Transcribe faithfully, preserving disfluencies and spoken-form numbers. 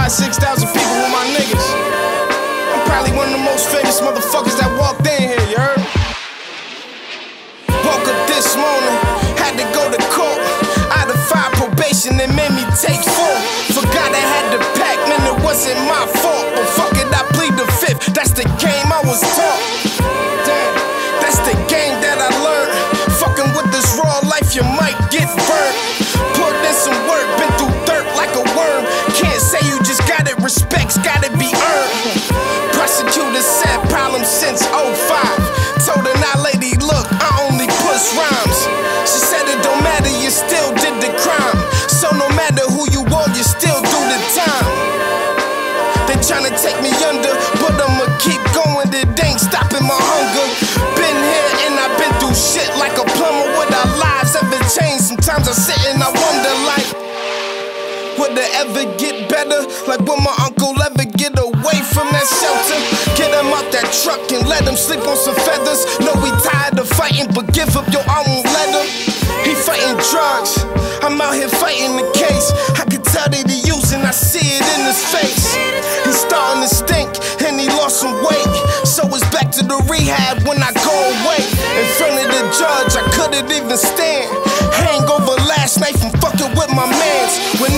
five, six thousand people with my niggas. I'm probably one of the most famous motherfuckers that walked in here, you heard? Woke up this morning, had to go to court. Out of five probation, they made me take four. Forgot I had to pack, man, it wasn't my fault. But fuck it, I plead the fifth, that's the game I was taught. Damn, that's the game that I learned. Fucking with this raw life, you might get burnt. Put in some work, been through dirt like a worm. Can't say you just got it, respect's gotta be earned. Prosecutor said problem since oh five. Told her now, lady, look, I only push rhymes. She said it don't matter, you still did the crime. So no matter who you are, you still do the time. They tryna take me under, but I'ma keep going, it ain't stopping my hunger. Been here and I've been through shit like a plumber. Would our lives ever change? Sometimes I sit and I wonder like, would it ever get better? Like will my uncle ever get away from that shelter? Get him out that truck and let him sleep on some feathers. Know we tired of fighting, but give up, yo, I won't let him. He fighting drugs, I'm out here fighting the case. I can tell that he using, I see it in his face. He's starting to stink and he lost some weight. So it's back to the rehab when I go away. In front of the judge, I couldn't even stand. Hangover last night from fucking with my mans. When